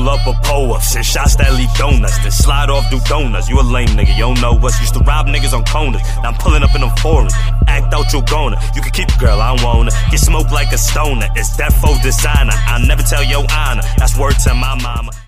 pull up a pull-up, send shots that leave donuts, then slide off, do donuts. You a lame nigga, you don't know us. Used to rob niggas on corners, now I'm pulling up in them foreigns. Act out your goner, you can keep a girl, I don't want her. Get smoked like a stoner, it's that for designer. I'll never tell your honor, that's word to my mama.